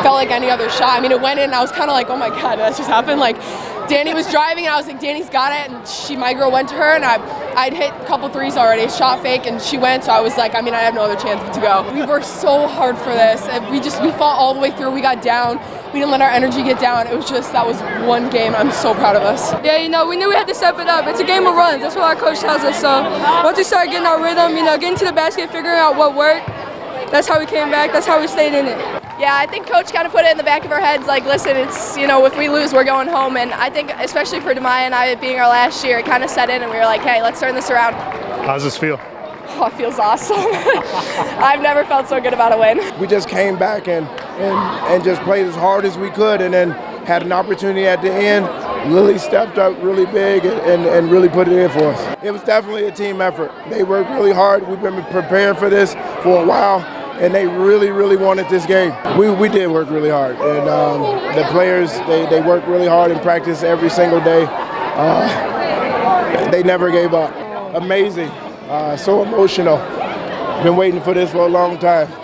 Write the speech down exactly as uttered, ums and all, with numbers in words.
felt like any other shot. I mean, it went in and I was kind of like, oh my God, that just happened. Like, Danny was driving and I was like, Danny's got it, and she, my girl went to her, and I, I'd hit a couple threes already, shot fake, and she went, so I was like, I mean, I have no other chance but to go. We worked so hard for this, and we just, we fought all the way through, we got down, we didn't let our energy get down. It was just, that was one game. I'm so proud of us. Yeah, you know, we knew we had to step it up. It's a game of runs, that's what our coach tells us, so once we started getting our rhythm, you know, getting to the basket, figuring out what worked, that's how we came back, that's how we stayed in it. Yeah, I think Coach kind of put it in the back of our heads, like, listen, it's, you know, if we lose, we're going home. And I think, especially for Demaya and I, it being our last year, it kind of set in, and we were like, hey, let's turn this around. How does this feel? Oh, it feels awesome. I've never felt so good about a win. We just came back and, and, and just played as hard as we could, and then had an opportunity at the end. Lily stepped up really big and, and, and really put it in for us. It was definitely a team effort. They worked really hard. We've been preparing for this for a while, and they really, really wanted this game. We, we did work really hard, and um, the players, they, they worked really hard in practice every single day. Uh, they never gave up. Amazing, uh, so emotional. Been waiting for this for a long time.